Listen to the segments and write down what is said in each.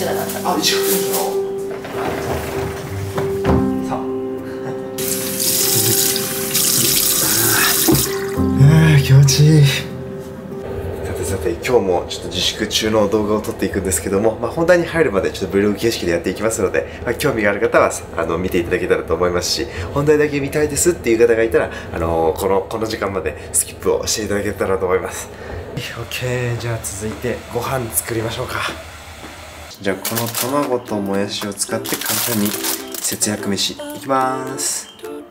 頭だった。 あ、石川選手の。さあ。気持ちいい。さて今日もちょっと自粛中の動画を撮っていくんですけども、本題に入るまでちょっと Vlog 形式でやっていきますので、興味がある方は見ていただけたらと思いますし、本題だけ見たいですっていう方がいたらこの時間までスキップをしていただけたらと思います。OK、じゃあ続いてご飯作りましょうか。じゃあこの卵ともやしを使って簡単に節約飯いきます。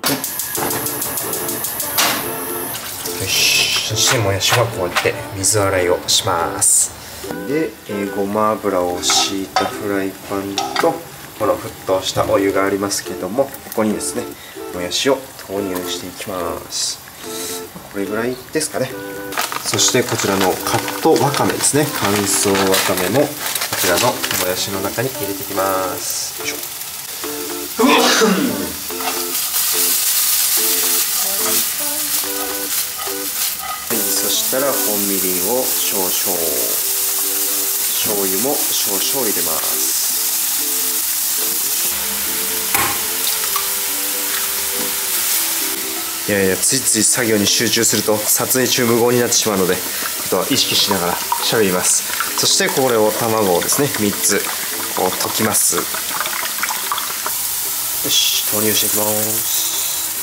よし、そしてもやしはこうやって水洗いをします。で、ごま油を敷いたフライパンとこの沸騰したお湯がありますけども、ここにですねもやしを投入していきます。これぐらいですかね。そしてこちらのカットわかめですね、乾燥わかめもこちらのもやしの中に入れていきます。よいしょ。そしたら本みりんを少々、醤油も少々入れます。いやいや、ついつい作業に集中すると撮影中無言になってしまうので、ちょっと意識しながら喋ります。そしてこれを卵をですね3つこう溶きます。よし、投入していきます。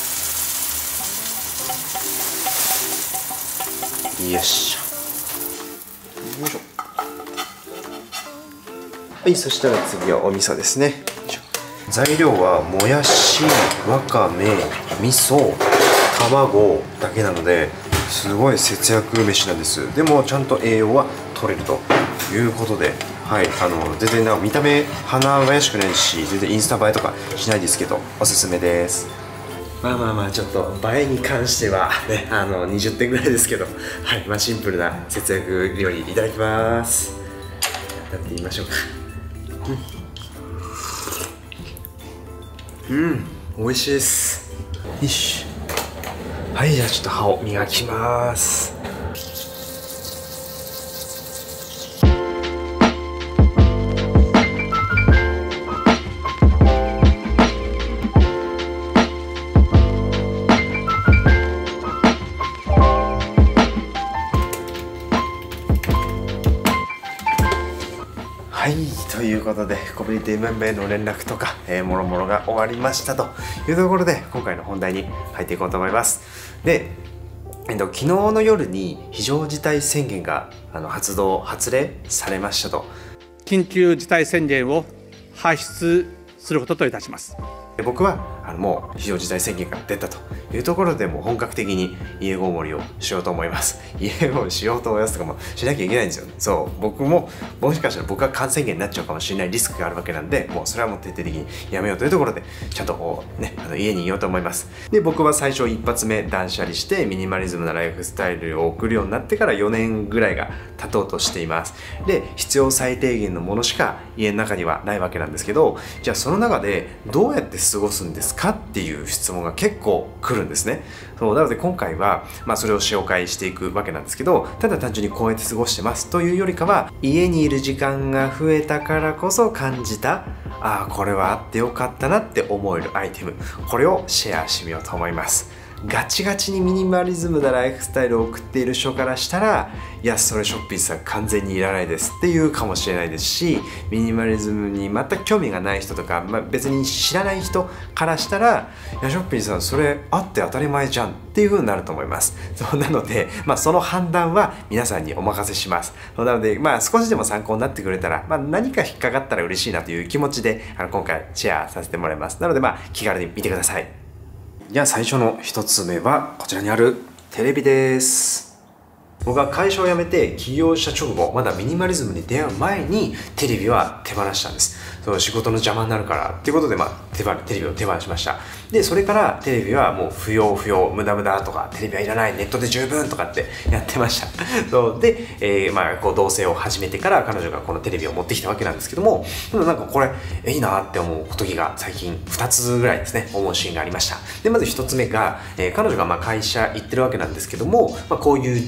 よっしゃ。よいしょ。はい、そしたら次はお味噌ですね。材料はもやし、わかめ、味噌、卵だけなのですごい節約飯なんです。でもちゃんと栄養は取れるということで、はい、全然見た目華々しくないし、全然インスタ映えとかしないですけどおすすめです。ちょっと映えに関してはね、20点ぐらいですけど、はい、シンプルな節約料理いただきます。やってみましょうか。美味しいです。よし。はい、じゃあちょっと歯を磨きます。はい、ということでコミュニティメンバーへの連絡とか、もろもろが終わりましたというところで、今回の本題に入っていこうと思います。で、昨日の夜に非常事態宣言が発令されましたと。 緊急事態宣言を発出することといたします。 僕はもう非常事態宣言が出たというところで、もう本格的に家ごもりをしようと思います。家ごもりしようと思いますとかもしなきゃいけないんですよ。そう、僕ももしかしたら僕が感染源になっちゃうかもしれないリスクがあるわけなんで、もうそれはもう徹底的にやめようというところで、ちゃんとね家にいようと思います。で、僕は最初一発目断捨離してミニマリズムなライフスタイルを送るようになってから4年ぐらいが経とうとしています。で、必要最低限のものしか家の中にはないわけなんですけど、じゃあその中でどうやって過ごすんですかっていう質問が結構来るんですね。そうなので今回はそれを紹介していくわけなんですけど、ただ単純にこうやって過ごしてますというよりかは、家にいる時間が増えたからこそ感じた、これはあってよかったなって思えるアイテム、これをシェアしてみようと思います。ガチガチにミニマリズムなライフスタイルを送っている人からしたら、いやそれショッピーさん完全にいらないですっていうかもしれないですし、ミニマリズムに全く興味がない人とか、別に知らない人からしたら、いやショッピーさんそれあって当たり前じゃんっていう風になると思います。そうなので、その判断は皆さんにお任せします。そうなので、少しでも参考になってくれたら、何か引っかかったら嬉しいなという気持ちで今回シェアさせてもらいます。なので気軽に見てください。じゃあ最初の一つ目はこちらにあるテレビです。僕は会社を辞めて起業した直後、まだミニマリズムに出会う前にテレビは手放したんです。そう仕事の邪魔になるからっていうことで、テレビを手放しました。でそれからテレビはもう不要無駄とか、テレビはいらない、ネットで十分とかってやってました。そうで、こう同棲を始めてから彼女がこのテレビを持ってきたわけなんですけども、なんかこれいいなって思う時が最近2つぐらいですね、思うシーンがありました。でまず1つ目が、彼女が会社行ってるわけなんですけども、こういう事態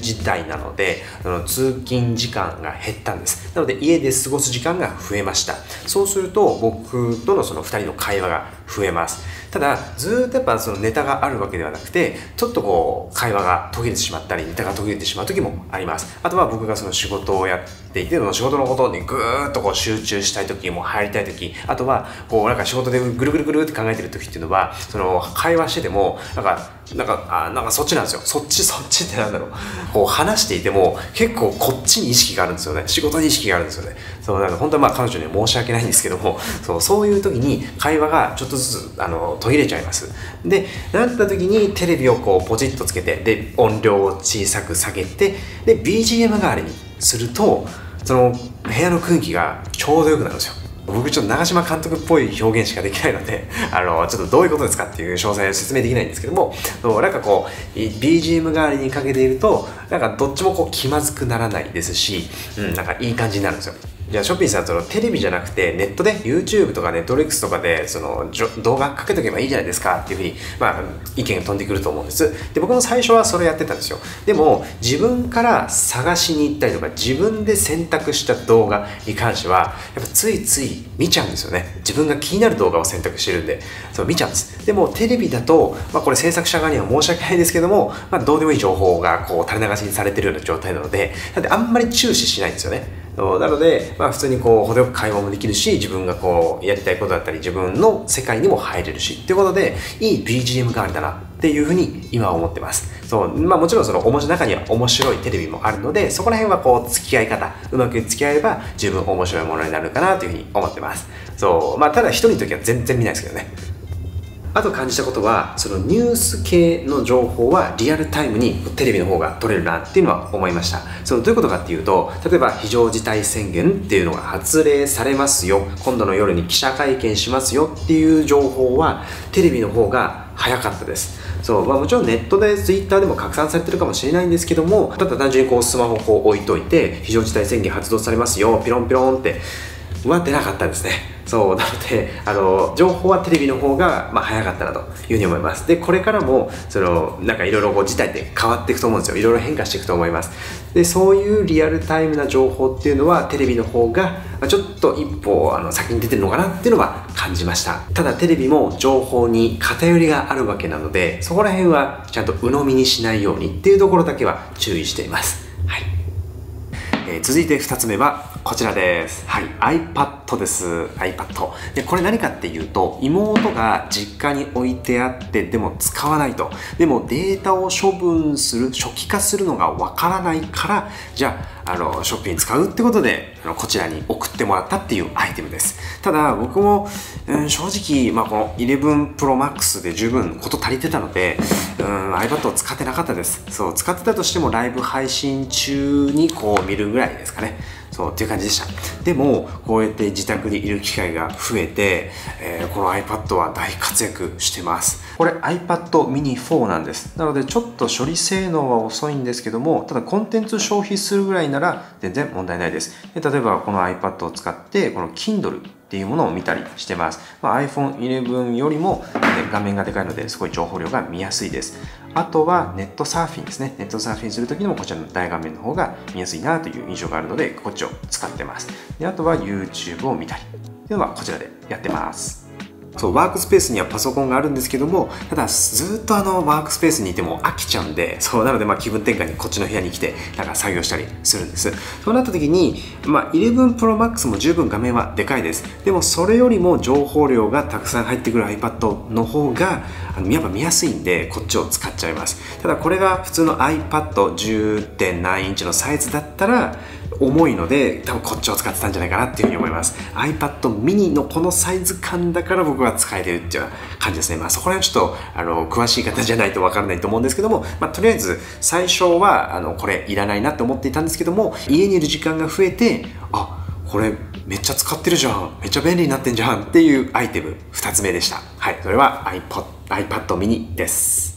いなので、通勤時間が減ったんです。なので家で過ごす時間が増えました。そうすると僕とのその2人の会話が増えます。ただずっとやっぱそのネタがあるわけではなくて、ちょっとこう会話が途切れてしまったりネタが途切れてしまう時もあります。あとは僕がその仕事をやっていて、その仕事のことにぐーっとこう集中したい時も入りたい時、あとはこうなんか仕事でぐるぐるぐるって考えてる時っていうのは、その会話しててもなんかそっちなんですよ。そっちってなんだろう。こう話していても結構こっちに意識があるんですよね。仕事に意識があるんですよね。そうだから本当はまあ彼女には申し訳ないんですけども、そういう時に会話がちょっとずつ途切れちゃいます。で、なった時にテレビをこうポチッとつけて、で音量を小さく下げて、で BGM 代わりにすると、その部屋の空気がちょうど良くなるんですよ。僕ちょっと長嶋監督っぽい表現しかできないので、ちょっとどういうことですかっていう詳細を説明できないんですけども、なんかこう BGM 代わりにかけていると、なんかどっちもこう気まずくならないですし、なんかいい感じになるんですよ。じゃあショッピンさん、そのテレビじゃなくてネットで YouTube とか Netflix とかでその動画かけとけばいいじゃないですかっていうふうに、意見が飛んでくると思うんです。で、僕も最初はそれやってたんですよ。でも自分から探しに行ったりとか自分で選択した動画に関してはやっぱついつい見ちゃうんですよね。自分が気になる動画を選択してるんで、そう見ちゃうんです。でもテレビだと、これ制作者側には申し訳ないですけども、どうでもいい情報がこう垂れ流しにされてるような状態なので、あんまり注視しないんですよね。なので、普通にこう程よく会話もできるし、自分がこうやりたいことだったり自分の世界にも入れるしっていうことで、いい BGM 代わりだなっていうふうに今は思ってます。もちろんその中には面白いテレビもあるので、そこら辺はこう付き合い方うまく付き合えば十分面白いものになるかなというふうに思ってます。ただ一人の時は全然見ないですけどね。あと感じたことは、そのニュース系の情報はリアルタイムにテレビの方が取れるなっていうのは思いました。どういうことかっていうと、例えば非常事態宣言っていうのが発令されますよ、今度の夜に記者会見しますよっていう情報はテレビの方が早かったです。もちろんネットで Twitter でも拡散されてるかもしれないんですけども、ただ単純にこうスマホをこう置いといて、非常事態宣言発動されますよ、ピロンピロンっては出なかったんですね。なので情報はテレビの方が早かったなというふうに思います。で、これからもなんかいろいろ事態って変わっていくと思うんですよ。いろいろ変化していくと思います。で、そういうリアルタイムな情報っていうのはテレビの方がちょっと一歩先に出てるのかなっていうのは感じました。ただテレビも情報に偏りがあるわけなので、そこら辺はちゃんと鵜呑みにしないようにっていうところだけは注意しています。はい。続いて2つ目はこちらです。はい、iPad です。iPad。で、これ何かっていうと、妹が実家に置いてあって、でも使わないと。でもデータを処分する、初期化するのがわからないから、じゃあ、ショッピング使うってことで、こちらに送ってもらったっていうアイテムです。ただ、僕も、正直、この11 Pro Max で十分こと足りてたので、iPad を使ってなかったです。使ってたとしてもライブ配信中にこう見るぐらいですかね。っていう感じでした。でも、こうやって自宅にいる機会が増えて、この iPad は大活躍してます。これ iPad mini 4なんです。なので、ちょっと処理性能は遅いんですけども、ただコンテンツ消費するぐらいなら全然問題ないです。で、例えばこの iPad を使って、この Kindleっていうものを見たりしてます。iPhone 11よりも画面がでかいのですごい情報量が見やすいです。あとはネットサーフィンですね。ネットサーフィンするときにもこちらの大画面の方が見やすいなという印象があるので、こっちを使ってます。で、あとは YouTube を見たりっていうのはこちらでやってます。ワークスペースにはパソコンがあるんですけども、ただずっとワークスペースにいても飽きちゃうんで、なので気分転換にこっちの部屋に来てなんか作業したりするんです。そうなった時に、11 Pro Max も十分画面はでかいです。でもそれよりも情報量がたくさん入ってくる iPad の方がやっぱ見やすいんで、こっちを使っちゃいます。ただこれが普通の iPad 10.何インチのサイズだったら重いので、多分こっちを使ってたんじゃないかなっていうふうに思います。iPad mini のこのサイズ感だから僕は使えてるっていうような感じですね。そこら辺はちょっと詳しい方じゃないと分からないと思うんですけども、とりあえず最初はこれいらないなって思っていたんですけども、家にいる時間が増えて、これめっちゃ使ってるじゃん、めっちゃ便利になってんじゃんっていうアイテム2つ目でした。はい、それは iPad mini です。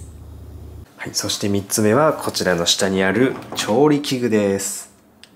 はい、そして3つ目はこちらの下にある調理器具です。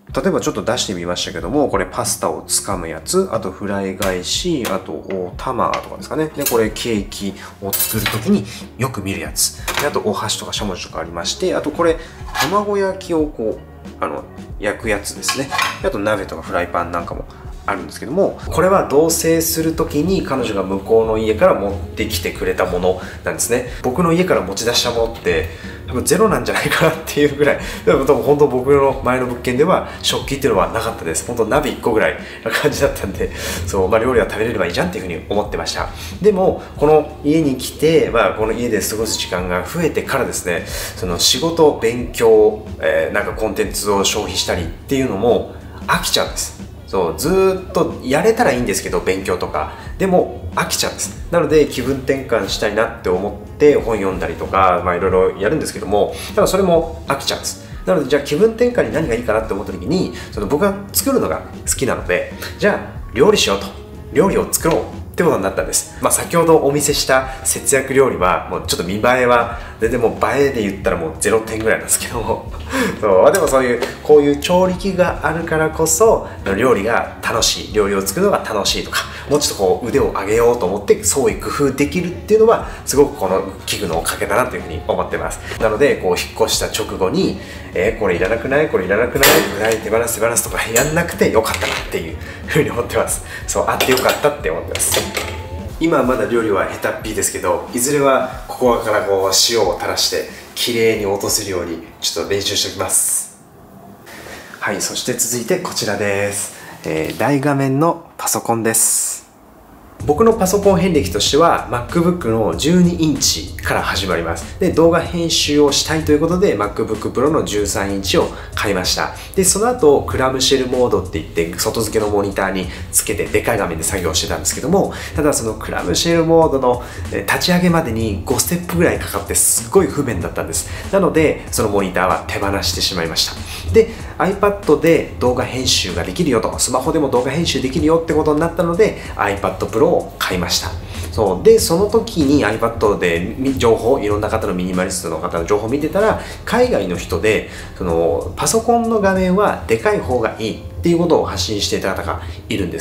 例えばちょっと出してみましたけども、これパスタをつかむやつ、あとフライ返し、あとお玉とかですかね。で、これケーキを作るときによく見るやつ。で、あとお箸とかしゃもじとかありまして、あとこれ卵焼きをこう、焼くやつですね。で、あと鍋とかフライパンなんかもあるんですけども、これは同棲する時に彼女が向こうの家から持ってきてくれたものなんですね。僕の家から持ち出したものって多分ゼロなんじゃないかなっていうぐらい、でも多分本当僕の前の物件では食器っていうのはなかったです。本当鍋1個ぐらいな感じだったんで、そう、料理は食べれればいいじゃんっていうふうに思ってました。でもこの家に来て、この家で過ごす時間が増えてからですね、その仕事、勉強、なんかコンテンツを消費したりっていうのも飽きちゃうんです。そう、ずーっとやれたらいいんですけど、勉強とかでも飽きちゃうんです。なので気分転換したいなって思って本読んだりとか、いろいろやるんですけども、ただそれも飽きちゃうんです。なのでじゃあ気分転換に何がいいかなって思った時に、僕が作るのが好きなので、じゃあ料理しようと、料理を作ろうってことになったんです。先ほどお見せした節約料理はもうちょっと見栄えは全然もう映えで言ったらもう0点ぐらいなんですけどもそうでもこういう調理器具があるからこそ料理が楽しい、料理を作るのが楽しいとか、もうちょっとこう腕を上げようと思って創意工夫できるっていうのはすごくこの器具のおかげだなというふうに思ってます。なのでこう引っ越した直後にこれいらなくない、これいらなくないぐらい手放すとかやんなくてよかったなっていうふうに思ってます。そう、あってよかったって思ってます。今はまだ料理は下手っぴですけど、いずれはここからこう塩を垂らして綺麗に落とせるようにちょっと練習しておきます。はい、そして続いてこちらです。大画面のパソコンです。僕のパソコン遍歴としては MacBook の12インチから始まります。で、動画編集をしたいということで MacBook Pro の13インチを買いました。で、その後クラムシェルモードって言って外付けのモニターにつけてでかい画面で作業してたんですけども、ただそのクラムシェルモードの立ち上げまでに5ステップぐらいかかってすっごい不便だったんです。なのでそのモニターは手放してしまいました。で、iPad で動画編集ができるよと、スマホでも動画編集できるよってことになったので iPad Proを買いました。そうで、その時に iPad で情報、いろんな方のミニマリストの方の情報を見てたら、海外の人でパソコンの画面はでかい方がいいっていうことを発信していた方がいるんです。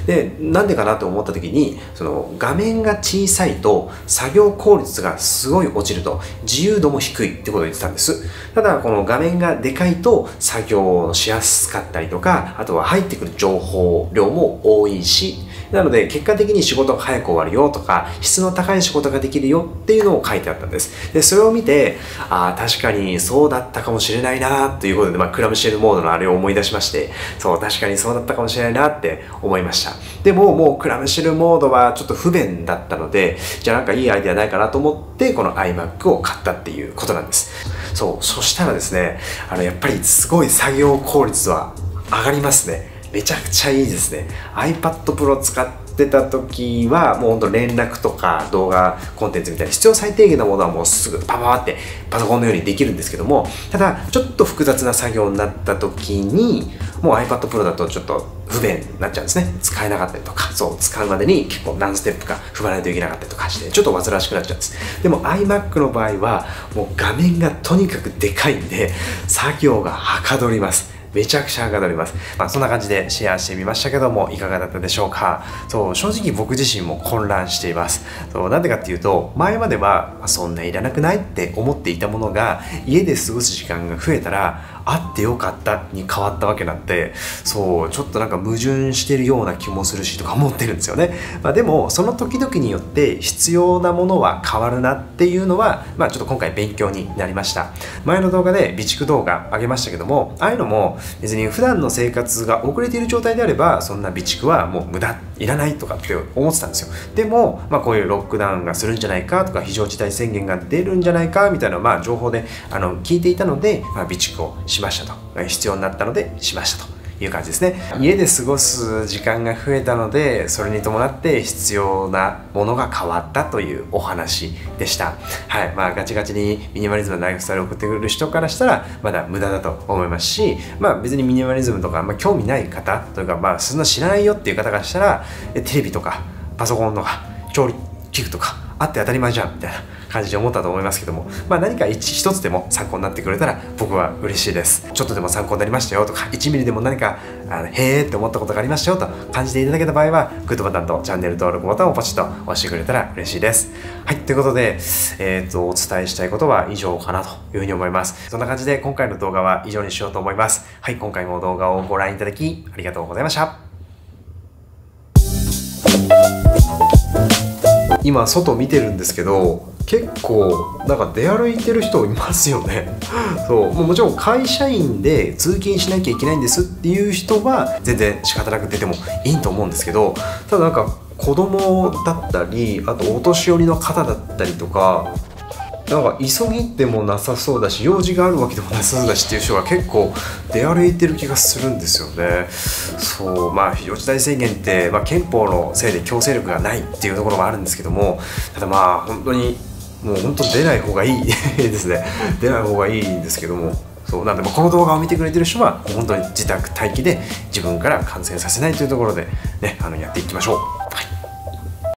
で、なんでかなと思った時に、画面が小さいと作業効率がすごい落ちると、自由度も低いってことを言ってたんです。ただこの画面がでかいと作業しやすかったりとか、あとは入ってくる情報量も多いし、なので結果的に仕事が早く終わるよとか、質の高い仕事ができるよっていうのを書いてあったんです。で、それを見て、確かにそうだったかもしれないなということで、クラムシェルモードのあれを思い出しまして、そう、確かにそうだったかもしれないなって思いました。でも、もうクラムシェルモードはちょっと不便だったので、じゃあなんかいいアイデアないかなと思って、この iMac を買ったっていうことなんです。そう、そしたらですね、やっぱりすごい作業効率は上がりますね。めちゃくちゃいいですね。iPad Pro 使ってた時はもうほんと連絡とか動画コンテンツみたいな必要最低限のものはもうすぐパパパってパソコンのようにできるんですけども、ただちょっと複雑な作業になった時にもう iPad Pro だとちょっと不便になっちゃうんですね。使えなかったりとか、そう使うまでに結構何ステップか踏まないといけなかったりとかしてちょっと煩わしくなっちゃうんです。でも iMac の場合はもう画面がとにかくでかいんで作業がはかどります。めちゃくちゃはかどります。そんな感じでシェアしてみましたけども、いかがだったでしょうか。そう、正直僕自身も混乱しています。そう、なんでかっていうと、前までは、そんないらなくないって思っていたものが、家で過ごす時間が増えたら、あってよかったに変わったわけなんで、そう、ちょっとなんか矛盾してるような気もするしとか思ってるんですよね。でも、その時々によって必要なものは変わるなっていうのは、ちょっと今回勉強になりました。前の動画で備蓄動画上げましたけども、ああいうのも別に普段の生活が遅れている状態であれば、そんな備蓄はもう無駄、いらないとかって思ってたんですよ。でも、こういうロックダウンがするんじゃないかとか、非常事態宣言が出るんじゃないかみたいな、情報で聞いていたので、備蓄をしましたと、必要になったのでしましたという感じですね。家で過ごす時間が増えたので、それに伴って必要なものが変わったというお話でした。はい、ガチガチにミニマリズムのライフスタイルを送ってくる人からしたらまだ無駄だと思いますし、別にミニマリズムとか興味ない方というか、そんな知らないよっていう方からしたらテレビとかパソコンとか調理器具とかあって当たり前じゃんみたいな感じで思ったと思いますけども、何か一つでも参考になってくれたら僕は嬉しいです。ちょっとでも参考になりましたよとか、1ミリでも何かへーって思ったことがありましたよと感じていただけた場合は、グッドボタンとチャンネル登録ボタンをポチッと押してくれたら嬉しいです。はい、ということで、お伝えしたいことは以上かなというふうに思います。そんな感じで今回の動画は以上にしようと思います。はい、今回も動画をご覧いただきありがとうございました。今外見てるんですけど、結構なんか出歩いてる人いますよね。そうもちろん会社員で通勤しなきゃいけないんですっていう人は全然仕方なく出てもいいと思うんですけど、ただなんか子供だったり、あとお年寄りの方だったりとか、なんか急ぎでもなさそうだし、用事があるわけでもなさそうだしっていう人が結構出歩いてる気がするんですよね。そう、非常事態宣言って、憲法のせいで強制力がないっていうところもあるんですけども、ただ本当にもう本当出ない方がいいですね。出ない方がいいんですけども、そうなんでこの動画を見てくれてる人は本当に自宅待機で自分から感染させないというところでね、やっていきましょう。